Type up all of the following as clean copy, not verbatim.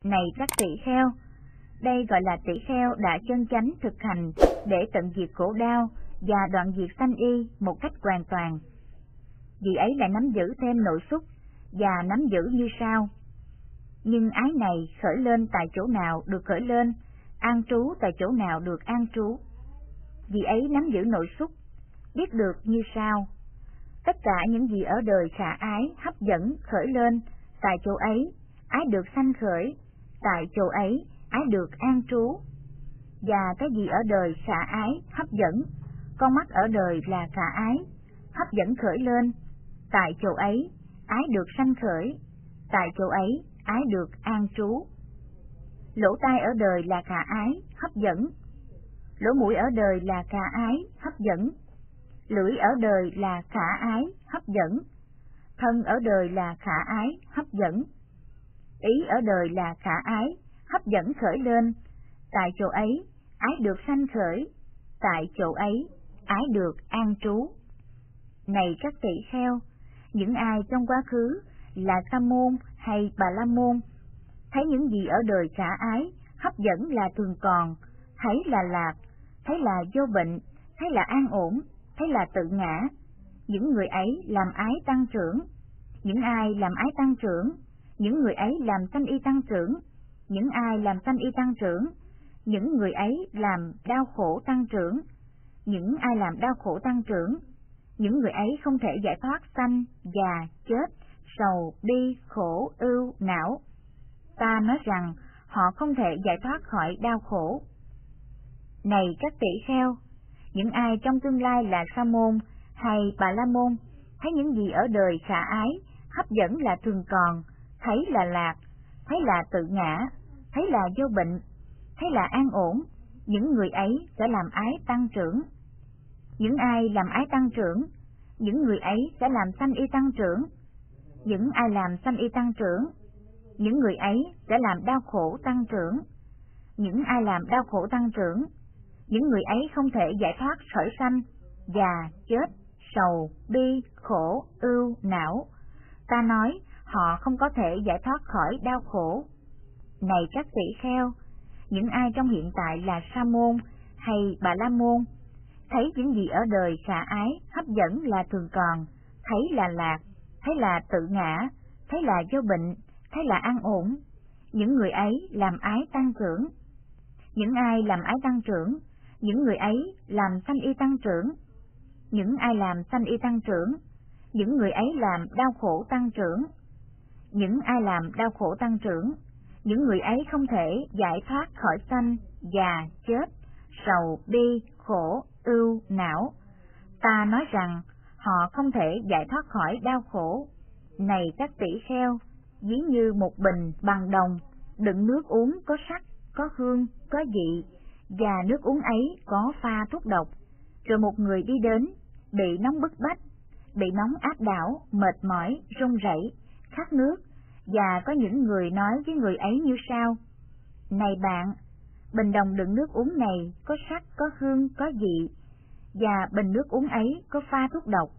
Này các tỷ kheo, đây gọi là tỷ kheo đã chân chánh thực hành để tận diệt khổ đau và đoạn diệt sanh y một cách hoàn toàn. Vị ấy lại nắm giữ thêm nội xúc và nắm giữ như sau. Nhưng ái này khởi lên tại chỗ nào được khởi lên, an trú tại chỗ nào được an trú. Vị ấy nắm giữ nội xúc, biết được như sau. Tất cả những gì ở đời khả ái hấp dẫn khởi lên, tại chỗ ấy, ái được sanh khởi, tại chỗ ấy, ái được an trú. Và cái gì ở đời khả ái hấp dẫn, con mắt ở đời là khả ái, hấp dẫn khởi lên, tại chỗ ấy, ái được sanh khởi, tại chỗ ấy, ái được an trú. Lỗ tai ở đời là khả ái, hấp dẫn. Lỗ mũi ở đời là khả ái, hấp dẫn. Lưỡi ở đời là khả ái, hấp dẫn. Thân ở đời là khả ái, hấp dẫn. Ý ở đời là khả ái, hấp dẫn khởi lên, tại chỗ ấy, ái được sanh khởi, tại chỗ ấy, ái được an trú. Này các tỷ kheo, những ai trong quá khứ là Sa môn hay Bà La môn, thấy những gì ở đời khả ái hấp dẫn là thường còn, thấy là lạc, thấy là vô bệnh, thấy là an ổn, thấy là tự ngã, những người ấy làm ái tăng trưởng. Những ai làm ái tăng trưởng, những người ấy làm sanh y tăng trưởng. Những ai làm sanh y tăng trưởng, những người ấy làm đau khổ tăng trưởng. Những ai làm đau khổ tăng trưởng, những người ấy không thể giải thoát sanh, già, chết, sầu, bi, khổ, ưu, não. Ta nói rằng họ không thể giải thoát khỏi đau khổ. Này các tỷ kheo, những ai trong tương lai là Sa môn hay Bà La môn, thấy những gì ở đời khả ái hấp dẫn là thường còn, thấy là lạc, thấy là tự ngã, thấy là vô bệnh, thấy là an ổn, những người ấy sẽ làm ái tăng trưởng. Những ai làm ái tăng trưởng, những người ấy sẽ làm sanh y tăng trưởng. Những ai làm sanh y tăng trưởng, những người ấy sẽ làm đau khổ tăng trưởng. Những ai làm đau khổ tăng trưởng, những người ấy không thể giải thoát khỏi sanh, già, chết, sầu, bi, khổ, ưu, não. Ta nói họ không có thể giải thoát khỏi đau khổ. Này các tỷ kheo, những ai trong hiện tại là Sa môn hay Bà La môn, thấy những gì ở đời khả ái hấp dẫn là thường còn, thấy là lạc, thấy là tự ngã, thấy là vô bệnh, thấy là an ổn, những người ấy làm ái tăng trưởng. Những ai làm ái tăng trưởng, những người ấy làm sanh y tăng trưởng. Những ai làm sanh y tăng trưởng, những người ấy làm đau khổ tăng trưởng. Những ai làm đau khổ tăng trưởng, những người ấy không thể giải thoát khỏi sanh, già, chết, sầu, bi, khổ, ưu, não. Ta nói rằng họ không thể giải thoát khỏi đau khổ. Này các tỷ kheo, ví như một bình bằng đồng, đựng nước uống có sắc, có hương, có vị, và nước uống ấy có pha thuốc độc. Rồi một người đi đến, bị nóng bức bách, bị nóng áp đảo, mệt mỏi, run rẩy, khát nước, và có những người nói với người ấy như sau. Này bạn, bình đồng đựng nước uống này có sắc, có hương, có vị, và bình nước uống ấy có pha thuốc độc.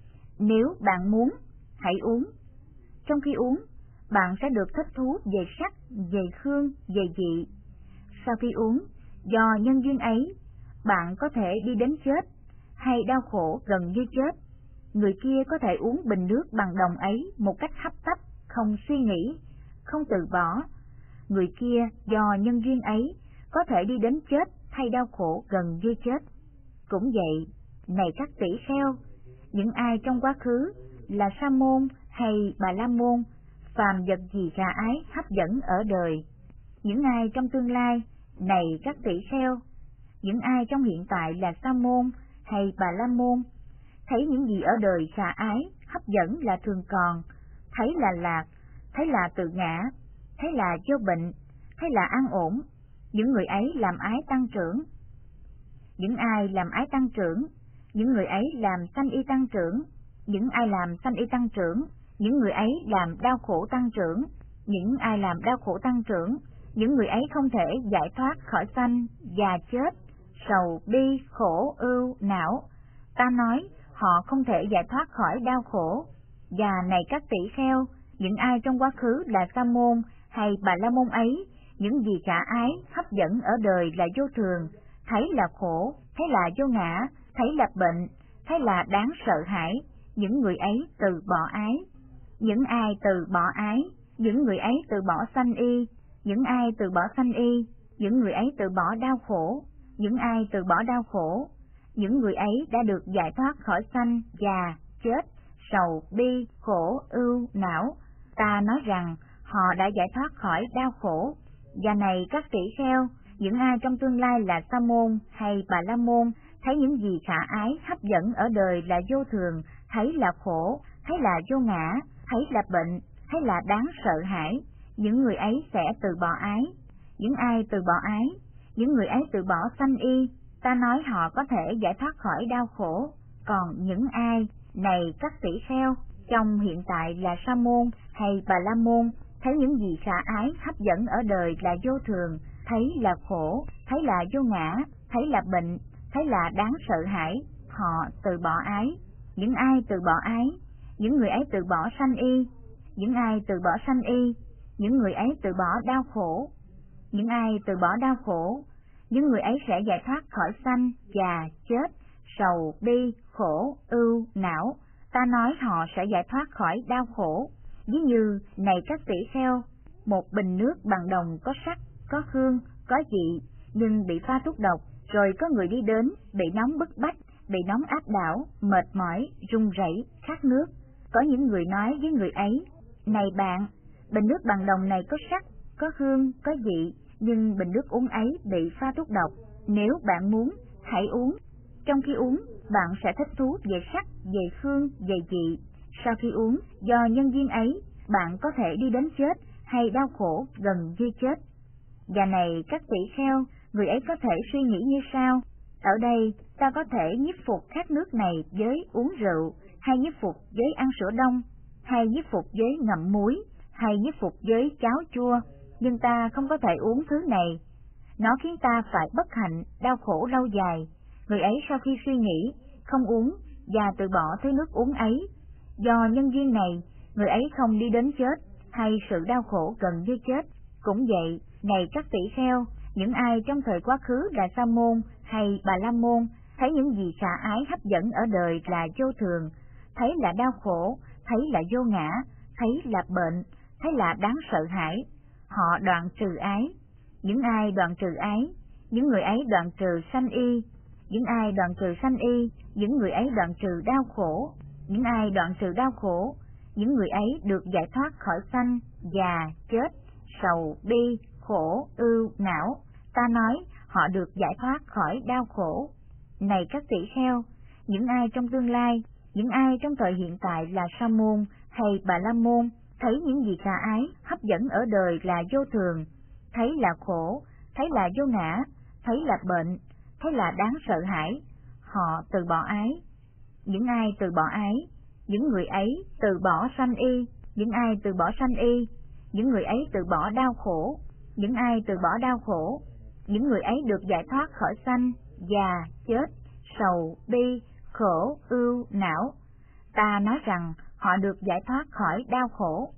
Nếu bạn muốn, hãy uống. Trong khi uống, bạn sẽ được thích thú về sắc, về hương, về vị. Sau khi uống, do nhân duyên ấy, bạn có thể đi đến chết, hay đau khổ gần như chết. Người kia có thể uống bình nước bằng đồng ấy một cách hấp tấp, không suy nghĩ, không từ bỏ. Người kia do nhân duyên ấy có thể đi đến chết hay đau khổ gần như chết. Cũng vậy, này các tỷ kheo, những ai trong quá khứ là Sa môn hay Bà La môn, phàm vật gì khả ái hấp dẫn ở đời. Những ai trong tương lai, này các tỷ kheo, những ai trong hiện tại là Sa môn hay Bà La môn, thấy những gì ở đời khả ái hấp dẫn là thường còn, thấy là lạc, thấy là tự ngã, thấy là vô bệnh, thấy là an ổn, những người ấy làm ái tăng trưởng. Những ai làm ái tăng trưởng, những người ấy làm sanh y tăng trưởng. Những ai làm sanh y tăng trưởng, những người ấy làm đau khổ tăng trưởng. Những ai làm đau khổ tăng trưởng, những người ấy không thể giải thoát khỏi sanh, già, chết, sầu, bi, khổ, ưu, não. Ta nói họ không thể giải thoát khỏi đau khổ. Và này các tỷ kheo, Những ai trong quá khứ là Sa môn hay Bà La môn ấy, những gì khả ái hấp dẫn ở đời là vô thường, thấy là khổ, thấy là vô ngã, thấy là bệnh, thấy là đáng sợ hãi, những người ấy từ bỏ ái. Những ai từ bỏ ái, những người ấy từ bỏ sanh y. Những ai từ bỏ sanh y, những người ấy từ bỏ đau khổ. Những ai từ bỏ đau khổ, những người ấy đã được giải thoát khỏi sanh, già, chết, sầu, bi, khổ, ưu, não. Ta nói rằng họ đã giải thoát khỏi đau khổ. Và này các tỷ kheo, những ai trong tương lai là Sa môn hay Bà La môn, thấy những gì khả ái hấp dẫn ở đời là vô thường, thấy là khổ, thấy là vô ngã, thấy là bệnh, thấy là đáng sợ hãi, những người ấy sẽ từ bỏ ái. Những ai từ bỏ ái, những người ấy từ bỏ sanh y. Ta nói họ có thể giải thoát khỏi đau khổ. Còn những ai, này các tỷ kheo, trong hiện tại là Sa môn hay Bà La môn, thấy những gì khả ái hấp dẫn ở đời là vô thường, thấy là khổ, thấy là vô ngã, thấy là bệnh, thấy là đáng sợ hãi, họ từ bỏ ái. Những ai từ bỏ ái, những người ấy từ bỏ sanh y. Những ai từ bỏ sanh y, những người ấy từ bỏ đau khổ. Những ai từ bỏ đau khổ, những người ấy sẽ giải thoát khỏi sanh, già, chết, sầu, bi, khổ, ưu, não. Ta nói họ sẽ giải thoát khỏi đau khổ. Ví như, này các tỷ kheo, một bình nước bằng đồng có sắt, có hương, có vị, nhưng bị pha thuốc độc, rồi có người đi đến, bị nóng bức bách, bị nóng áp đảo, mệt mỏi, run rẩy, khát nước. Có những người nói với người ấy, này bạn, bình nước bằng đồng này có sắt, có hương, có vị, nhưng bình nước uống ấy bị pha thuốc độc. Nếu bạn muốn, hãy uống. Trong khi uống, bạn sẽ thích thú về sắc, về hương, về vị. Sau khi uống, do nhân duyên ấy, bạn có thể đi đến chết hay đau khổ gần như chết. Và này các tỷ kheo, người ấy có thể suy nghĩ như sau. Ở đây, ta có thể nhiếp phục khát nước này với uống rượu, hay nhiếp phục với ăn sữa đông, hay nhiếp phục với ngậm muối, hay nhiếp phục với cháo chua, nhưng ta không có thể uống thứ này. Nó khiến ta phải bất hạnh, đau khổ lâu dài. Người ấy sau khi suy nghĩ, không uống và từ bỏ thứ nước uống ấy. Do nhân duyên này, người ấy không đi đến chết hay sự đau khổ gần như chết. Cũng vậy, này các tỷ kheo, những ai trong thời quá khứ là Sa môn hay Bà La môn, thấy những gì khả ái hấp dẫn ở đời là vô thường, thấy là đau khổ, thấy là vô ngã, thấy là bệnh, thấy là đáng sợ hãi, họ đoạn trừ ái. Những ai đoạn trừ ái, những người ấy đoạn trừ sanh y. Những ai đoạn trừ sanh y, những người ấy đoạn trừ đau khổ. Những ai đoạn trừ đau khổ, những người ấy được giải thoát khỏi sanh, già, chết, sầu, bi, khổ, ưu, não. Ta nói họ được giải thoát khỏi đau khổ. Này các tỷ kheo, những ai trong tương lai, những ai trong thời hiện tại là Sa môn hay Bà La môn, thấy những gì khả ái hấp dẫn ở đời là vô thường, thấy là khổ, thấy là vô ngã, thấy là bệnh, thấy là đáng sợ hãi, họ từ bỏ ái. Những ai từ bỏ ái, những người ấy từ bỏ sanh y. Những ai từ bỏ sanh y, những người ấy từ bỏ đau khổ. Những ai từ bỏ đau khổ, những người ấy được giải thoát khỏi sanh, già, chết, sầu, bi, khổ, ưu, não. Ta nói rằng họ được giải thoát khỏi đau khổ.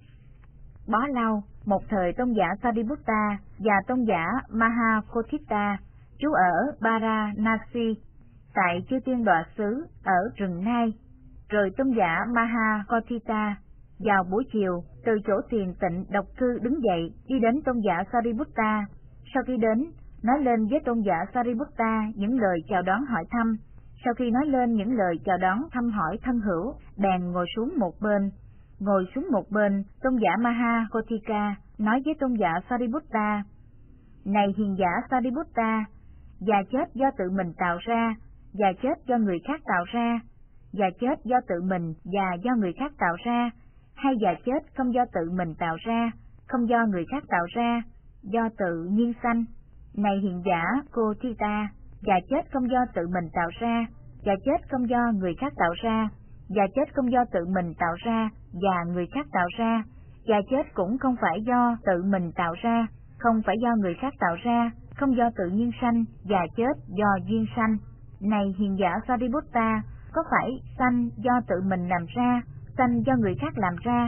Bó lâu, một thời tôn giả Sariputta và tôn giả Mahakotthita trú ở Varanasi, tại chư tiên đọa xứ ở rừng Nai. Rồi tôn giả Mahakotthita vào buổi chiều từ chỗ thiền tịnh độc cư đứng dậy đi đến tôn giả Sariputta. Sau khi đến, nói lên với tôn giả Sariputta những lời chào đón hỏi thăm. Sau khi nói lên những lời chào đón thăm hỏi thân hữu, bèn ngồi xuống một bên. Ngồi xuống một bên, tôn giả Mahakotthika nói với tôn giả Sariputta: Này hiền giả Sariputta, già chết do tự mình tạo ra, già chết do người khác tạo ra, già chết do tự mình và do người khác tạo ra, hay già chết không do tự mình tạo ra, không do người khác tạo ra, do tự nhiên sanh. Này hiền giả Kotthita, già chết không do tự mình tạo ra, già chết không do người khác tạo ra, già chết không do tự mình tạo ra và người khác tạo ra, già chết cũng không phải do tự mình tạo ra, không phải do người khác tạo ra, không do tự nhiên sanh, già chết do duyên sanh. Này hiền giả Sariputta, có phải sanh do tự mình làm ra, sanh do người khác làm ra,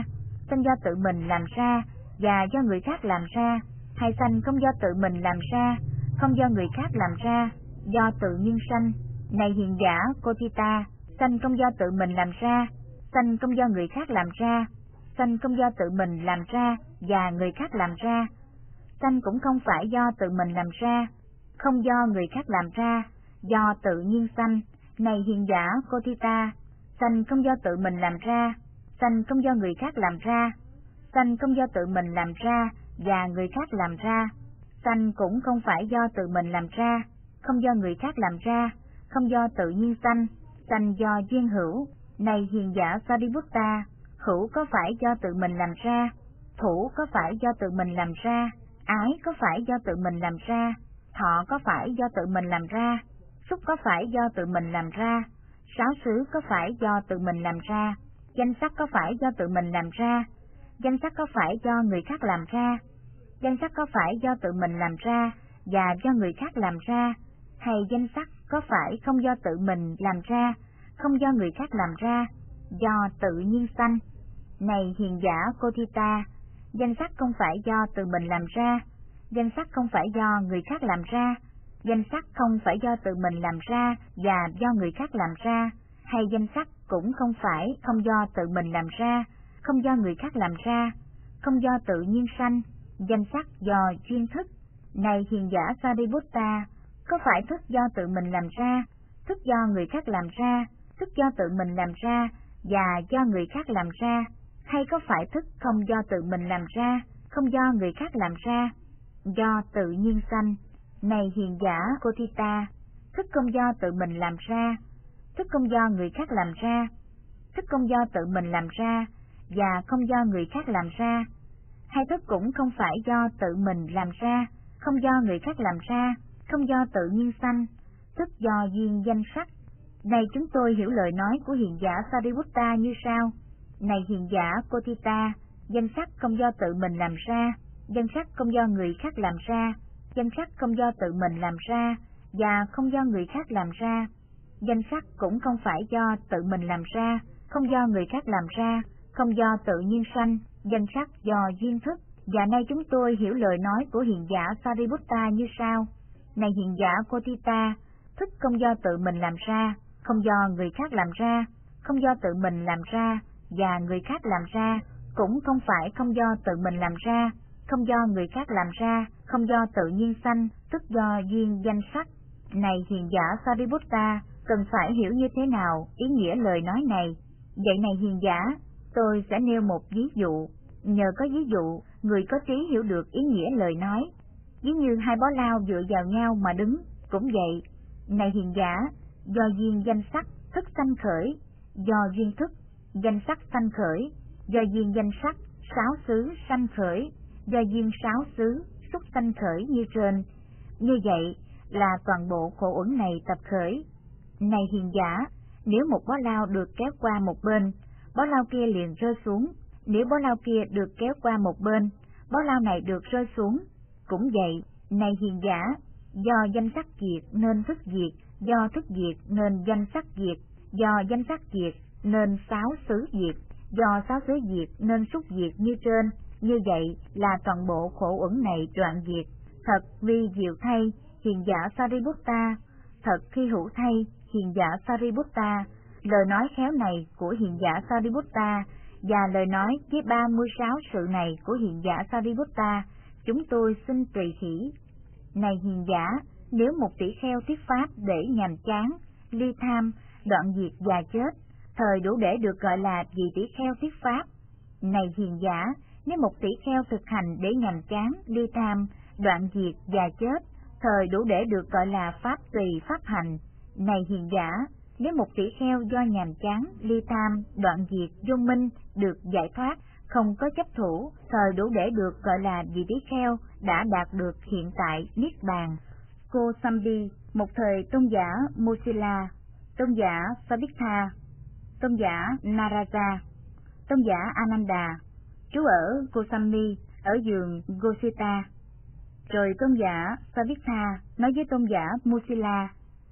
sanh do tự mình làm ra và do người khác làm ra, hay sanh không do tự mình làm ra, không do người khác làm ra, do tự nhiên sanh? Này hiền giả Kotita, sanh không do tự mình làm ra, sanh không do người khác làm ra, sanh không do tự mình làm ra và người khác làm ra, sanh cũng không phải do tự mình làm ra, không do người khác làm ra, do tự nhiên sanh. Này hiền giả Kotita, sanh không do tự mình làm ra, sanh không do người khác làm ra, sanh không do tự mình làm ra và người khác làm ra, sanh cũng không phải do tự mình làm ra, không do người khác làm ra, không do tự nhiên sanh do duyên hữu. Này hiền giả Sariputta, hữu có phải do tự mình làm ra, thủ có phải do tự mình làm ra, ái có phải do tự mình làm ra, thọ có phải do tự mình làm ra, xúc có phải do tự mình làm ra, sáu xứ có phải do tự mình làm ra, danh sắc có phải do tự mình làm ra, danh sắc có phải do người khác làm ra, danh sắc có phải do tự mình làm ra và do người khác làm ra, hay danh sắc có phải không do tự mình làm ra, không do người khác làm ra, do tự nhiên sanh? Này hiền giả Kotita, danh sắc không phải do tự mình làm ra, danh sắc không phải do người khác làm ra, danh sắc không phải do tự mình làm ra và do người khác làm ra, hay danh sắc cũng không phải không do tự mình làm ra, không do người khác làm ra, không do tự nhiên sanh, danh sắc do duyên thức. Này hiền giả Sariputta, có phải thức do tự mình làm ra, thức do người khác làm ra, thức do tự mình làm ra và do người khác làm ra, hay có phải thức không do tự mình làm ra, không do người khác làm ra, do tự nhiên sanh? Này hiền giả Kotita, thức không do tự mình làm ra, thức không do người khác làm ra, thức không do tự mình làm ra và không do người khác làm ra, hay thức cũng không phải do tự mình làm ra, không do người khác làm ra, không do tự nhiên sanh, thức do duyên danh sắc. Này chúng tôi hiểu lời nói của hiền giả Sariputta như sau. Này hiền giả Kotita, danh sắc không do tự mình làm ra, danh sắc không do người khác làm ra, danh sắc không do tự mình làm ra và không do người khác làm ra, danh sắc cũng không phải do tự mình làm ra, không do người khác làm ra, không do tự nhiên sanh, danh sắc do duyên thức. Và nay chúng tôi hiểu lời nói của hiền giả Sariputta như sau. Này hiền giả Kotita, thức không do tự mình làm ra, không do người khác làm ra, không do tự mình làm ra và người khác làm ra, cũng không phải không do tự mình làm ra, không do người khác làm ra, không do tự nhiên sanh, tức do duyên danh sắc. Này hiền giả Sariputta, cần phải hiểu như thế nào ý nghĩa lời nói này? Vậy này hiền giả, tôi sẽ nêu một ví dụ. Nhờ có ví dụ, người có trí hiểu được ý nghĩa lời nói. Ví như hai bó lao dựa vào nhau mà đứng, cũng vậy. Này hiền giả, do duyên danh sắc, thức sanh khởi, do duyên thức, danh sắc sanh khởi, do duyên danh sắc, sáu xứ sanh khởi, do duyên sáu xứ, xúc sanh khởi như trên. Như vậy là toàn bộ khổ uẩn này tập khởi. Này hiền giả, nếu một bó lao được kéo qua một bên, bó lao kia liền rơi xuống. Nếu bó lao kia được kéo qua một bên, bó lao này được rơi xuống. Cũng vậy, này hiền giả, do danh sắc diệt nên thức diệt, do thức diệt nên danh sắc diệt, do danh sắc diệt nên sáu xứ diệt, do sáu xứ diệt nên xúc diệt như trên. Như vậy là toàn bộ khổ uẩn này đoạn diệt. Thật vi diệu thay, hiền giả Sariputta, thật khi hữu thay, hiền giả Sariputta. Lời nói khéo này của hiền giả Sariputta và lời nói với 36 sự này của hiền giả Sariputta, chúng tôi xin tùy khỉ. Này hiền giả, nếu một tỷ kheo thuyết pháp để nhàm chán, ly tham, đoạn diệt và chết, thời đủ để được gọi là vị tỷ kheo thuyết pháp. Này hiền giả, nếu một tỷ kheo thực hành để nhàm chán, ly tham, đoạn diệt và chết, thời đủ để được gọi là pháp tùy pháp hành. Này hiền giả, nếu một tỷ kheo do nhàm chán, ly tham, đoạn diệt, vô minh, được giải thoát, không có chấp thủ, thời đủ để được gọi là vị tỷ kheo đã đạt được hiện tại niết bàn. Kosambi, một thời tôn giả Musila, tôn giả Savittha, tôn giả Naraja, tôn giả Ananda, trú ở Kosambi, ở giường Gosita. Rồi tôn giả Savittha nói với tôn giả Musila: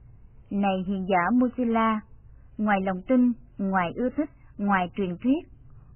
Này hiền giả Musila, ngoài lòng tin, ngoài ưa thích, ngoài truyền thuyết,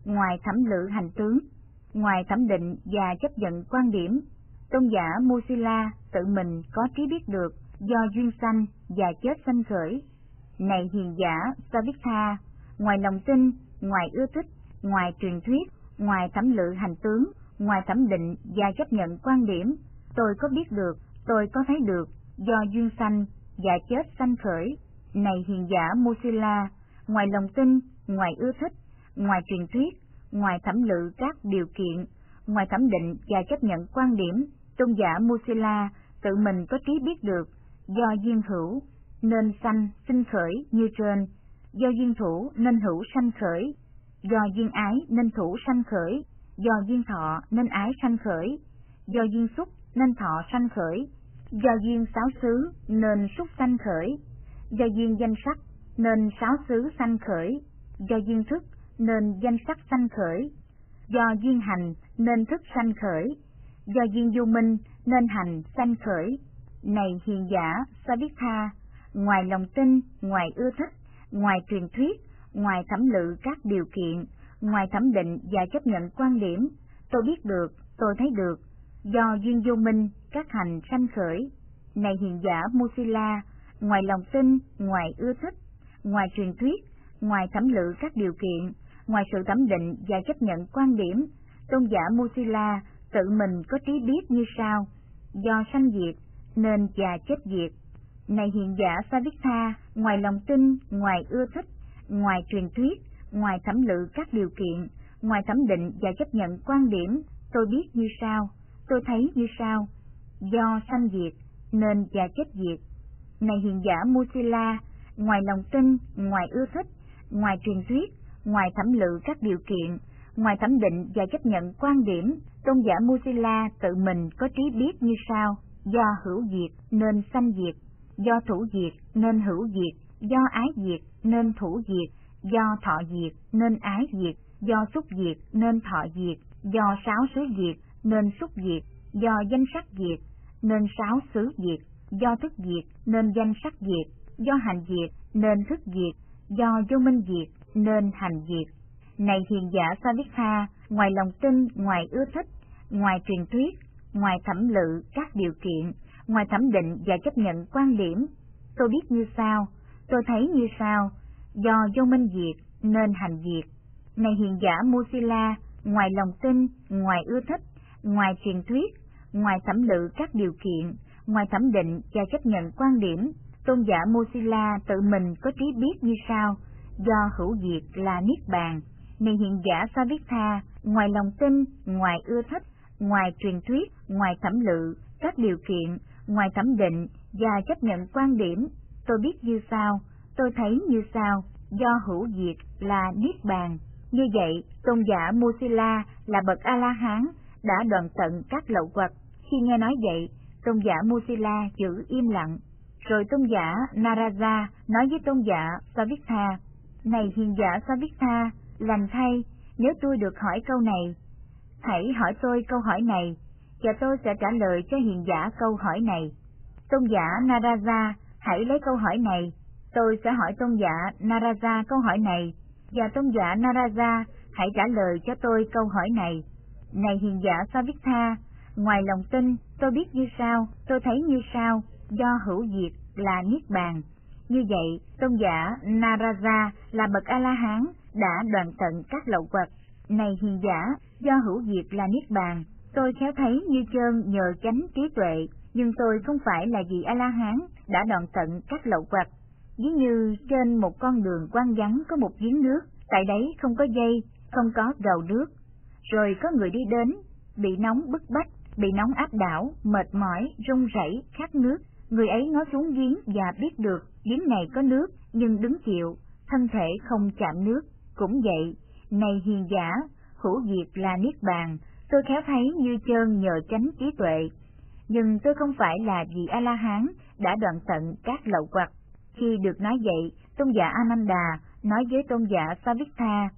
ngoài thẩm lự hành tướng, ngoài thẩm định và chấp nhận quan điểm, tôn giả Musila tự mình có trí biết được do duyên sanh và chết sanh khởi. Này hiền giả Savitha, ngoài lòng tin, ngoài ưa thích, ngoài truyền thuyết, ngoài thẩm lự hành tướng, ngoài thẩm định và chấp nhận quan điểm, tôi có biết được, tôi có thấy được do duyên sanh và chết sanh khởi. Này hiền giả Musila, ngoài lòng tin, ngoài ưa thích, ngoài truyền thuyết, ngoài thẩm lự các điều kiện, ngoài thẩm định và chấp nhận quan điểm, tôn giả Musila tự mình có trí biết được do duyên hữu nên sanh sinh khởi như trên, do duyên thủ nên hữu sanh khởi, do duyên ái nên thủ sanh khởi, do duyên thọ nên ái sanh khởi, do duyên xúc nên thọ sanh khởi, do duyên sáu xứ nên xúc sanh khởi, do duyên danh sắc nên sáu xứ sanh khởi, do duyên thức nên danh sắc sanh khởi, do duyên hành nên thức sanh khởi, do duyên vô minh nên hành sanh khởi. Này hiền giả Savitha, ngoài lòng tin, ngoài ưa thích, ngoài truyền thuyết, ngoài thẩm lự các điều kiện, ngoài thẩm định và chấp nhận quan điểm, tôi biết được, tôi thấy được do duyên vô minh các hành sanh khởi. Này hiền giả Musila, ngoài lòng tin, ngoài ưa thích, ngoài truyền thuyết, ngoài thẩm lự các điều kiện, ngoài sự thẩm định và chấp nhận quan điểm, tôn giả Musila tự mình có trí biết như sau: do sanh diệt nên già chết diệt. Này hiền giả Savitha, ngoài lòng tin, ngoài ưa thích, ngoài truyền thuyết, ngoài thẩm lự các điều kiện, ngoài thẩm định và chấp nhận quan điểm, tôi biết như sau, tôi thấy như sau: do sanh diệt nên già chết diệt. Này hiền giả Musila, ngoài lòng tin, ngoài ưa thích, ngoài truyền thuyết, ngoài thẩm lự các điều kiện, ngoài thẩm định và chấp nhận quan điểm, tôn giả Musila tự mình có trí biết như sau: do hữu diệt nên sanh diệt, do thủ diệt nên hữu diệt, do ái diệt nên thủ diệt, do thọ diệt nên ái diệt, do xúc diệt nên thọ diệt, do sáu xứ diệt nên xúc diệt, do danh sắc diệt nên sáu xứ diệt, do thức diệt nên danh sắc diệt, do hành diệt nên thức diệt, do vô minh diệt nên hành diệt. Này hiền giả Savitha, ngoài lòng tin, ngoài ưa thích, ngoài truyền thuyết, ngoài thẩm lự các điều kiện, ngoài thẩm định và chấp nhận quan điểm, tôi biết như sau, tôi thấy như sau: do vô minh diệt nên hành diệt. Này hiền giả Musila, ngoài lòng tin, ngoài ưa thích, ngoài truyền thuyết, ngoài thẩm lự các điều kiện, ngoài thẩm định và chấp nhận quan điểm, tôn giả Musila tự mình có trí biết như sau: do hữu diệt là niết bàn. Này hiền giả Savitha, ngoài lòng tin, ngoài ưa thích, ngoài truyền thuyết, ngoài thẩm lự các điều kiện, ngoài thẩm định và chấp nhận quan điểm, tôi biết như sau, tôi thấy như sau: do hữu diệt là niết bàn. Như vậy, tôn giả Musila là bậc A-la-hán đã đoạn tận các lậu hoặc. Khi nghe nói vậy, tôn giả Musila giữ im lặng. Rồi tôn giả Narada nói với tôn giả Savitha: này hiền giả Savitha, lành thay, nếu tôi được hỏi câu này, hãy hỏi tôi câu hỏi này, và tôi sẽ trả lời cho hiền giả câu hỏi này. Tôn giả Narada, hãy lấy câu hỏi này, tôi sẽ hỏi tôn giả Narada câu hỏi này, và tôn giả Narada hãy trả lời cho tôi câu hỏi này. Này hiền giả Savitha, ngoài lòng tin, tôi biết như sau, tôi thấy như sau: do hữu diệt là niết bàn. Như vậy, tôn giả Narada là bậc A-la-hán đã đoạn tận các lậu hoặc. Này hiền giả, do hữu diệt là niết bàn, tôi khéo thấy như trơn nhờ chánh trí tuệ, nhưng tôi không phải là vị A-la-hán đã đoạn tận các lậu hoặc. Ví như trên một con đường quang vắng có một giếng nước, tại đấy không có dây, không có gầu nước. Rồi có người đi đến, bị nóng bức bách, bị nóng áp đảo, mệt mỏi, run rẩy, khát nước. Người ấy ngó xuống giếng và biết được giếng này có nước, nhưng đứng chịu, thân thể không chạm nước. Cũng vậy, này hiền giả, hữu diệt là niết bàn, tôi khéo thấy như trơn nhờ chánh trí tuệ, nhưng tôi không phải là vị A-la-hán đã đoạn tận các lậu hoặc. Khi được nói vậy, tôn giả Ananda nói với tôn giả Savitha: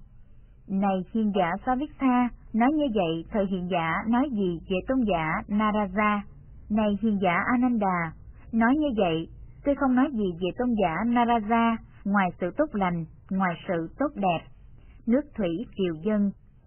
này hiền giả Savitha, nói như vậy, thời hiền giả nói gì về tôn giả Narada? Này hiền giả Ananda, nói như vậy, tôi không nói gì về tôn giả Narada ngoài sự tốt lành, ngoài sự tốt đẹp. Nước thủy kiều dân.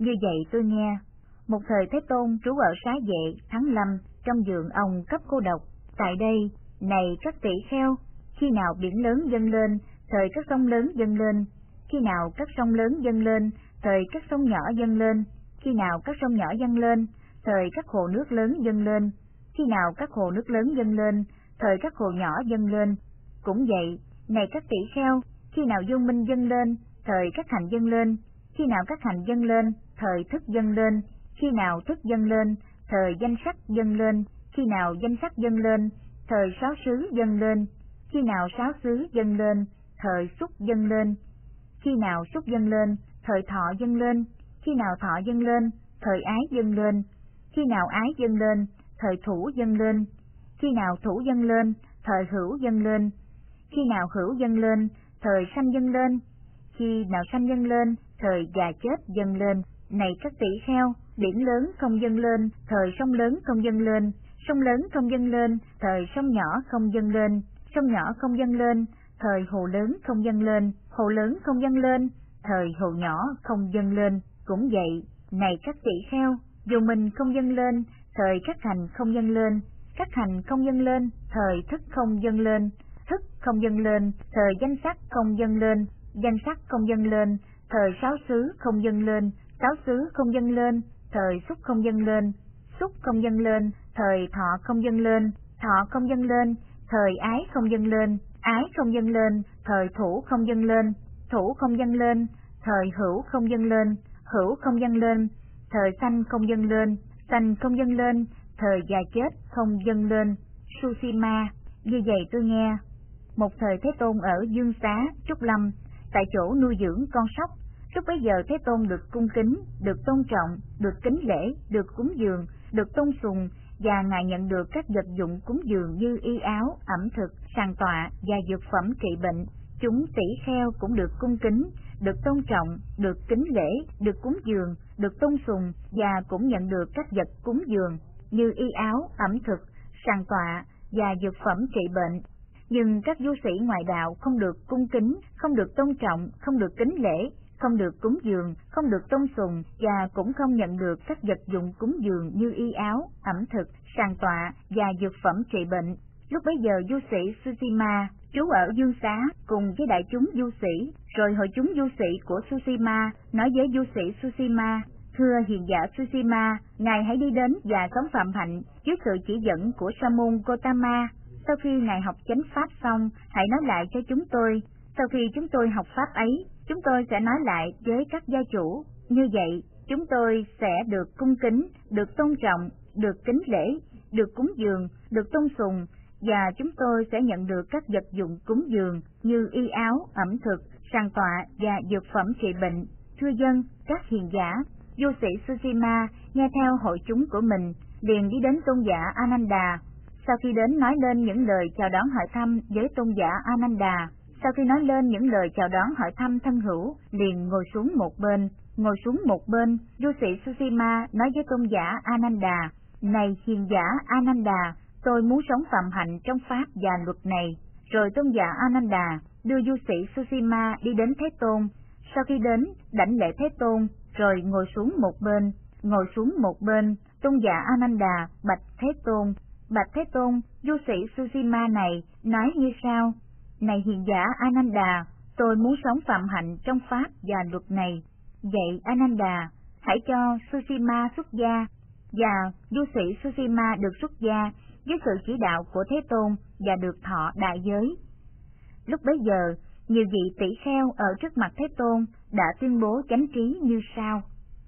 Như vậy tôi nghe, một thời Thế Tôn trú ở Xá Vệ, Thắng Lâm, trong vườn ông cấp cô độc. Tại đây, này các tỷ kheo, khi nào biển lớn dâng lên, thời các sông lớn dâng lên, khi nào các sông lớn dâng lên, thời các sông nhỏ dâng lên, khi nào các sông nhỏ dâng lên, thời các hồ nước lớn dâng lên, khi nào các hồ nước lớn dâng lên, thời các hồ nhỏ dâng lên. Cũng vậy, này các tỷ kheo, khi nào vô minh dâng lên, thời các hành dâng lên, khi nào các hành dâng lên, thời thức dâng lên, khi nào thức dâng lên, thời danh sắc dâng lên, khi nào danh sắc dâng lên, thời sáu xứ dâng lên, khi nào sáu xứ dâng lên, thời xúc dâng lên, khi nào xúc dâng lên, thời thọ dâng lên, khi nào thọ dâng lên, thời ái dâng lên, khi nào ái dâng lên, thời thủ dâng lên, khi nào thủ dâng lên, thời hữu dâng lên, khi nào hữu dâng lên, thời sanh dâng lên, khi nào sanh dâng lên, thời già chết dâng lên. Này các tỷ kheo, biển lớn không dâng lên, thời sông lớn không dâng lên, sông lớn không dâng lên, thời sông nhỏ không dâng lên, sông nhỏ không dâng lên, thời hồ lớn không dâng lên, hồ lớn không dâng lên, thời hồ nhỏ không dâng lên. Cũng vậy, này các tỷ kheo, dù mình không dâng lên, thời các hành không dâng lên, các hành không dâng lên, thời thức không dâng lên, thức không dâng lên, thời danh sắc không dâng lên, danh sắc không dâng lên, thời sáu xứ không dâng lên, sáu xứ không dâng lên, thời xúc không dâng lên, xúc không dâng lên, thời thọ không dâng lên, thọ không dâng lên, thời ái không dâng lên, ái không dâng lên, thời thủ không dâng lên, thủ không dâng lên, thời hữu không dâng lên, hữu không dâng lên, thời sanh không dâng lên, sanh không dâng lên, thời già chết không dâng lên. Susima. Như vậy tôi nghe, một thời Thế Tôn ở Dương Xá, Trúc Lâm, tại chỗ nuôi dưỡng con sóc. Lúc bấy giờ Thế Tôn được cung kính, được tôn trọng, được kính lễ, được cúng dường, được tôn sùng, và Ngài nhận được các vật dụng cúng dường như y áo, ẩm thực, sàn tọa và dược phẩm trị bệnh. Chúng tỷ kheo cũng được cung kính, được tôn trọng, được kính lễ, được cúng dường, được tôn sùng, và cũng nhận được các vật cúng dường như y áo, ẩm thực, sàn tọa và dược phẩm trị bệnh. Nhưng các du sĩ ngoại đạo không được cung kính, không được tôn trọng, không được kính lễ, không được cúng dường, không được tôn sùng, và cũng không nhận được các vật dụng cúng dường như y áo, ẩm thực, sàn tọa và dược phẩm trị bệnh. Lúc bấy giờ du sĩ Susima trú ở Dương Xá cùng với đại chúng du sĩ, rồi hội chúng du sĩ của Susima nói với du sĩ Susima: Thưa hiền giả Susima, ngài hãy đi đến và sống phạm hạnh dưới sự chỉ dẫn của Sa môn Gotama. Sau khi ngài học chánh pháp xong, hãy nói lại cho chúng tôi. Sau khi chúng tôi học pháp ấy, chúng tôi sẽ nói lại với các gia chủ. Như vậy, chúng tôi sẽ được cung kính, được tôn trọng, được kính lễ, được cúng dường, được tôn sùng, và chúng tôi sẽ nhận được các vật dụng cúng dường như y áo, ẩm thực, sàn tọa và dược phẩm trị bệnh. Thưa dân, các hiền giả, du sĩ Susima nghe theo hội chúng của mình, liền đi đến tôn giả Ananda. Sau khi đến nói lên những lời chào đón hỏi thăm với tôn giả Ananda, sau khi nói lên những lời chào đón hỏi thăm thân hữu, liền ngồi xuống một bên. Ngồi xuống một bên, du sĩ Susima nói với tôn giả Ananda: Này hiền giả Ananda, tôi muốn sống phạm hạnh trong pháp và luật này. Rồi tôn giả Ananda đưa du sĩ Susima đi đến Thế Tôn. Sau khi đến, đảnh lễ Thế Tôn, rồi ngồi xuống một bên. Ngồi xuống một bên, tôn giả Ananda bạch Thế Tôn: Bạch Thế Tôn, du sĩ Susima này nói như sau: Này hiền giả Ananda, tôi muốn sống phạm hạnh trong pháp và luật này. Vậy Ananda, hãy cho Susima xuất gia. Và du sĩ Susima được xuất gia với sự chỉ đạo của Thế Tôn và được thọ đại giới. Lúc bấy giờ, nhiều vị tỷ kheo ở trước mặt Thế Tôn đã tuyên bố chánh trí như sau: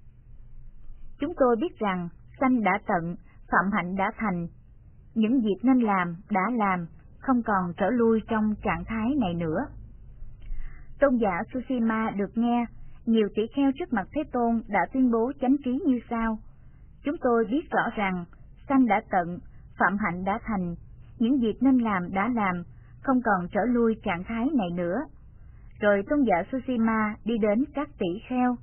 Chúng tôi biết rằng sanh đã tận, phạm hạnh đã thành. Những việc nên làm đã làm, không còn trở lui trong trạng thái này nữa. Tôn giả Susima được nghe, nhiều tỷ kheo trước mặt Thế Tôn đã tuyên bố chánh trí như sau: Chúng tôi biết rõ rằng sanh đã tận, phạm hạnh đã thành, những việc nên làm đã làm, không còn trở lui trạng thái này nữa. Rồi tôn giả Susima đi đến các tỷ kheo.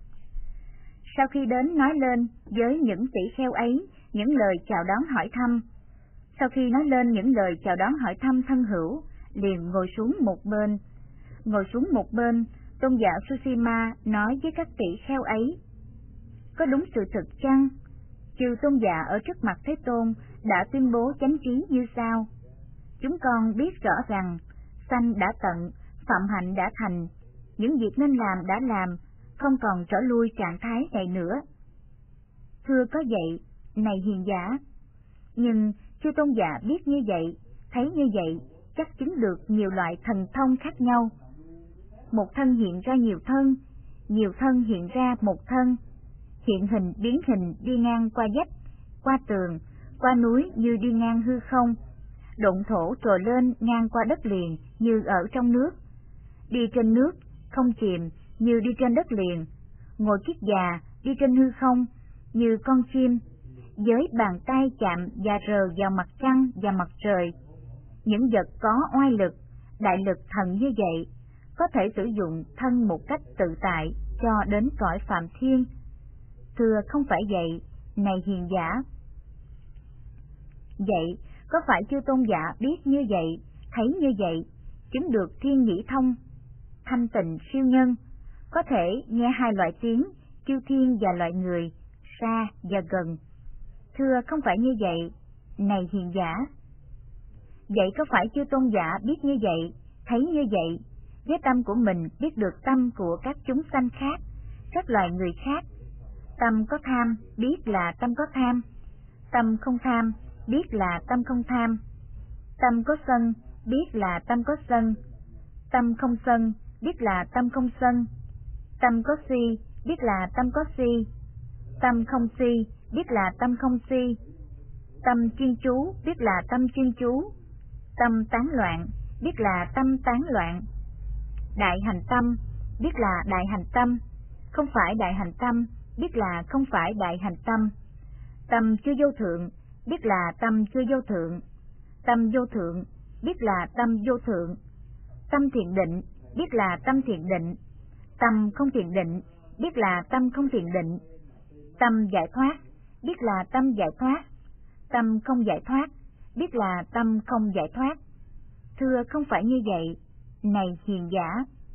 Sau khi đến nói lên với những tỷ kheo ấy những lời chào đón hỏi thăm, sau khi nói lên những lời chào đón hỏi thăm thân hữu, liền ngồi xuống một bên. Ngồi xuống một bên, tôn giả Susima nói với các tỷ kheo ấy: có đúng sự thực chăng? Chư tôn giả ở trước mặt Thế Tôn đã tuyên bố chánh trí như sau: chúng con biết rõ rằng sanh đã tận, phạm hạnh đã thành, những việc nên làm đã làm, không còn trở lui trạng thái này nữa. Thưa có vậy, này hiền giả. Nhưng chư tôn giả biết như vậy, thấy như vậy, chắc chứng được nhiều loại thần thông khác nhau. Một thân hiện ra nhiều thân hiện ra một thân, hiện hình biến hình đi ngang qua vách, qua tường, qua núi như đi ngang hư không, độn thổ trồi lên ngang qua đất liền như ở trong nước, đi trên nước, không chìm như đi trên đất liền, ngồi kiết già đi trên hư không như con chim, với bàn tay chạm và rờ vào mặt trăng và mặt trời. Những vật có oai lực, đại lực thần như vậy, có thể sử dụng thân một cách tự tại cho đến cõi phạm thiên. Thưa không phải vậy, này hiền giả. Vậy, có phải chư tôn giả biết như vậy, thấy như vậy, chứng được thiên nhĩ thông, thanh tịnh siêu nhân, có thể nghe hai loại tiếng, chư thiên và loại người, xa và gần? Thưa không phải như vậy, này hiền giả. Vậy có phải chư tôn giả biết như vậy, thấy như vậy, với tâm của mình biết được tâm của các chúng sanh khác, các loài người khác? Tâm có tham, biết là tâm có tham. Tâm không tham, biết là tâm không tham. Tâm có sân, biết là tâm có sân. Tâm không sân, biết là tâm không sân. Tâm có si, biết là tâm có si. Tâm không si, biết là tâm không si. Tâm chuyên chú, biết là tâm chuyên chú. Tâm tán loạn, biết là tâm tán loạn. Đại hành tâm, biết là đại hành tâm. Không phải đại hành tâm, biết là không phải đại hành tâm. Tâm chưa vô thượng, biết là tâm chưa vô thượng. Tâm vô thượng, biết là tâm vô thượng. Tâm thiện định, biết là tâm thiện định. Tâm không thiện định, biết là tâm không thiện định. Tâm giải thoát, biết là tâm giải thoát. Tâm không giải thoát, biết là tâm không giải thoát. Thưa không phải như vậy, này hiền giả.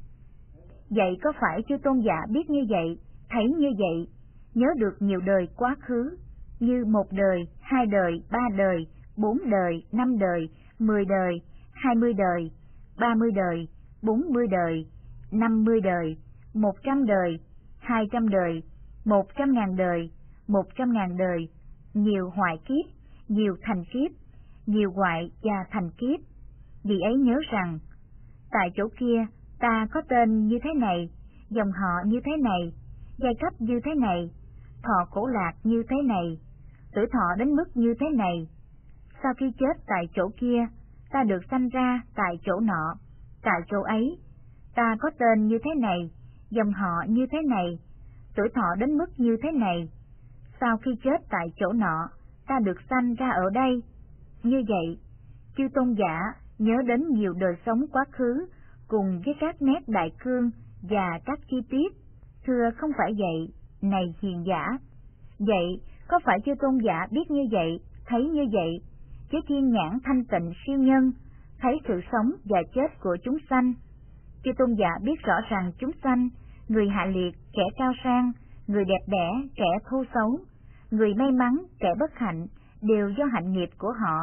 Vậy có phải chư tôn giả biết như vậy, thấy như vậy, nhớ được nhiều đời quá khứ, như 1 đời, 2 đời, 3 đời, 4 đời, 5 đời, 10 đời, 20 đời, 30 đời, 40 đời, 50 đời, 100 đời, 200 đời, 100.000 đời, 100.000 đời, nhiều hoại kiếp, nhiều thành kiếp, nhiều hoại và thành kiếp? Vì ấy nhớ rằng, tại chỗ kia ta có tên như thế này, dòng họ như thế này, giai cấp như thế này, thọ khổ lạc như thế này, tuổi thọ đến mức như thế này. Sau khi chết tại chỗ kia, ta được sanh ra tại chỗ nọ, tại chỗ ấy, ta có tên như thế này, dòng họ như thế này, tuổi thọ đến mức như thế này. Sau khi chết tại chỗ nọ, ta được sanh ra ở đây. Như vậy, chư tôn giả nhớ đến nhiều đời sống quá khứ, cùng với các nét đại cương và các chi tiết. Thưa không phải vậy, này hiền giả. Vậy, có phải chư tôn giả biết như vậy, thấy như vậy, với thiên nhãn thanh tịnh siêu nhân, thấy sự sống và chết của chúng sanh? Chư tôn giả biết rõ rằng chúng sanh, người hạ liệt, kẻ cao sang, người đẹp đẽ, kẻ thô xấu, người may mắn, kẻ bất hạnh, đều do hạnh nghiệp của họ.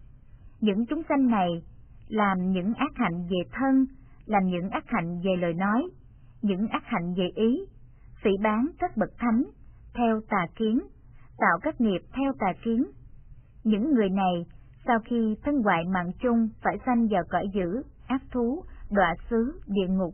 Những chúng sanh này làm những ác hạnh về thân, làm những ác hạnh về lời nói, những ác hạnh về ý, phỉ báng các bậc thánh, theo tà kiến, tạo các nghiệp theo tà kiến. Những người này, sau khi thân hoại mạng chung, phải sanh vào cõi dữ, ác thú, đọa xứ, địa ngục.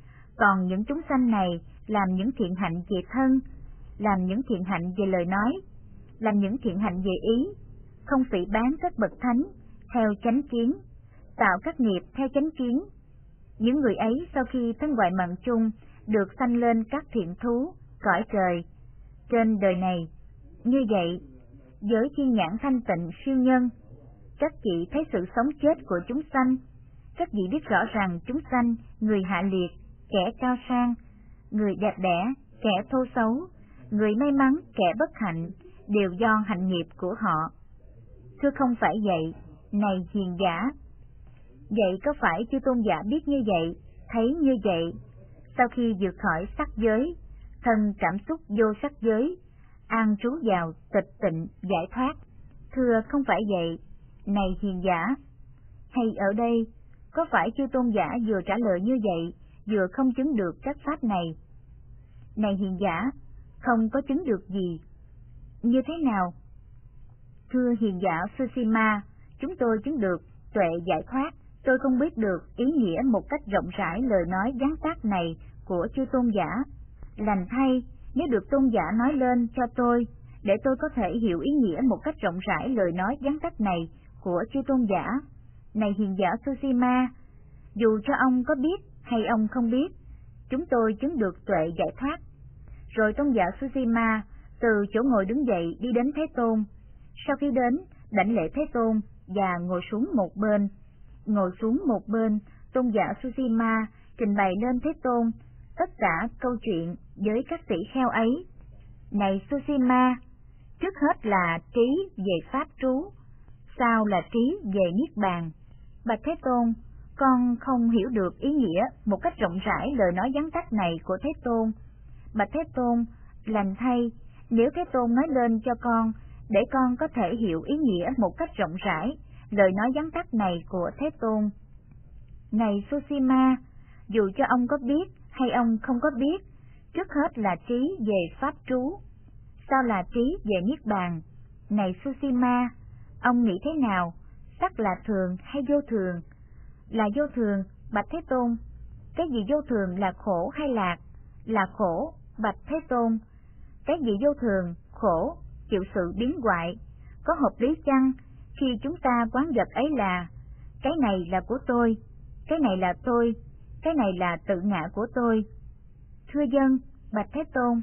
Còn những chúng sanh này làm những thiện hạnh về thân, làm những thiện hạnh về lời nói, làm những thiện hạnh về ý, không phỉ báng các bậc thánh, theo chánh kiến, tạo các nghiệp theo chánh kiến. Những người ấy sau khi thân hoại mạng chung được sanh lên các thiện thú, cõi trời, trên đời này. Như vậy, với thiên nhãn thanh tịnh siêu nhân, các vị thấy sự sống chết của chúng sanh. Các vị biết rõ rằng chúng sanh, người hạ liệt, kẻ cao sang, người đẹp đẽ, kẻ thô xấu, người may mắn, kẻ bất hạnh, đều do hạnh nghiệp của họ. Thưa không phải vậy, này hiền giả. Vậy có phải chư tôn giả biết như vậy, thấy như vậy, sau khi vượt khỏi sắc giới, thân cảm xúc vô sắc giới, an trú vào tịch tịnh giải thoát. Thưa không phải vậy, này hiền giả. Hay ở đây, có phải chư tôn giả vừa trả lời như vậy, vừa không chứng được các pháp này? Này hiền giả, không có chứng được gì. Như thế nào? Thưa hiền giả Susima, chúng tôi chứng được tuệ giải thoát. Tôi không biết được ý nghĩa một cách rộng rãi lời nói gián tác này của chư tôn giả. Lành thay, nếu được tôn giả nói lên cho tôi, để tôi có thể hiểu ý nghĩa một cách rộng rãi lời nói gián tác này của chư tôn giả. Này hiền giả Susima, dù cho ông có biết hay ông không biết, chúng tôi chứng được tuệ giải thoát. Rồi tôn giả Susima từ chỗ ngồi đứng dậy đi đến Thế Tôn. Sau khi đến, đảnh lễ Thế Tôn và ngồi xuống một bên. Ngồi xuống một bên, tôn giả Susima trình bày lên Thế Tôn tất cả câu chuyện với các tỷ kheo ấy. Này Susima, trước hết là trí về pháp trú, sau là trí về niết bàn. Bạch Thế Tôn, con không hiểu được ý nghĩa một cách rộng rãi lời nói vắn tắt này của Thế Tôn. Bạch Thế Tôn, lành thay, nếu Thế Tôn nói lên cho con, để con có thể hiểu ý nghĩa một cách rộng rãi lời nói vắn tắt này của Thế Tôn. Này Susima, dù cho ông có biết hay ông không có biết, trước hết là trí về pháp trú, sau là trí về niết bàn. Này Susima, ông nghĩ thế nào? Sắc là thường hay vô thường? Là vô thường, bạch Thế Tôn. Cái gì vô thường là khổ hay lạc? Là khổ, bạch Thế Tôn. Cái gì vô thường, khổ, chịu sự biến hoại, có hợp lý chăng khi chúng ta quán vật ấy là cái này là của tôi, cái này là tôi, cái này là tự ngã của tôi? Thưa dân, bạch Thế Tôn.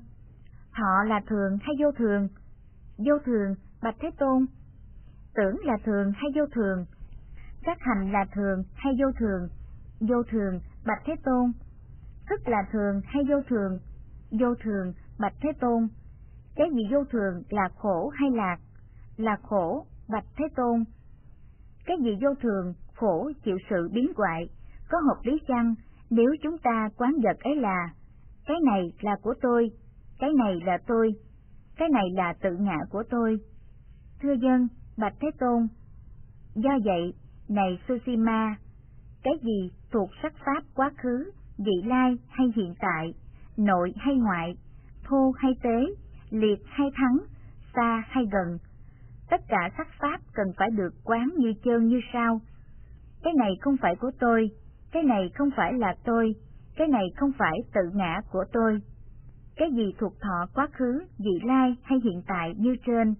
Họ là thường hay vô thường? Vô thường, bạch Thế Tôn. Tưởng là thường hay vô thường? Các hành là thường hay vô thường? Vô thường, bạch Thế Tôn. Thức là thường hay vô thường? Vô thường, bạch Thế Tôn. Cái gì vô thường là khổ hay lạc? Là khổ, bạch Thế Tôn. Cái gì vô thường, khổ, chịu sự biến hoại, có hợp lý chăng nếu chúng ta quán vật ấy là cái này là của tôi, cái này là tôi, cái này là tự ngã của tôi? Thưa dân, bạch Thế Tôn. Do vậy, này Susima, cái gì thuộc sắc pháp quá khứ, vị lai hay hiện tại, nội hay ngoại, thô hay tế, liệt hay thắng, xa hay gần, tất cả sắc pháp cần phải được quán như chơn như sao. Cái này không phải của tôi, cái này không phải là tôi, cái này không phải tự ngã của tôi. Cái gì thuộc thọ quá khứ, vị lai hay hiện tại như trên?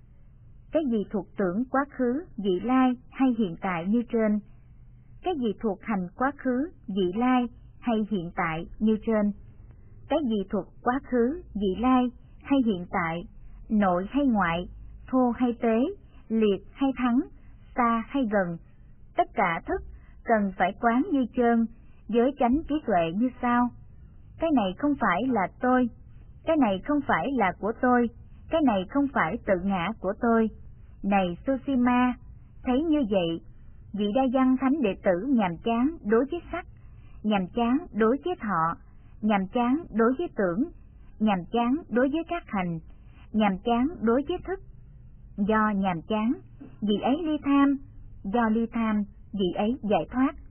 Cái gì thuộc tưởng quá khứ, vị lai hay hiện tại như trên? Cái gì thuộc hành quá khứ, vị lai hay hiện tại như trên? Cái gì thuộc quá khứ, vị lai hay hiện tại, nội hay ngoại, thô hay tế, liệt hay thắng, xa hay gần, tất cả thức cần phải quán như chơn với chánh trí tuệ như sau. Cái này không phải là tôi, cái này không phải là của tôi, cái này không phải tự ngã của tôi. Này Susima, thấy như vậy, vị Đa Văn thánh đệ tử nhàm chán đối với sắc, nhàm chán đối với thọ, nhàm chán đối với tưởng, nhàm chán đối với các hành, nhàm chán đối với thức. Do nhàm chán, vị ấy ly tham, do ly tham, vị ấy giải thoát.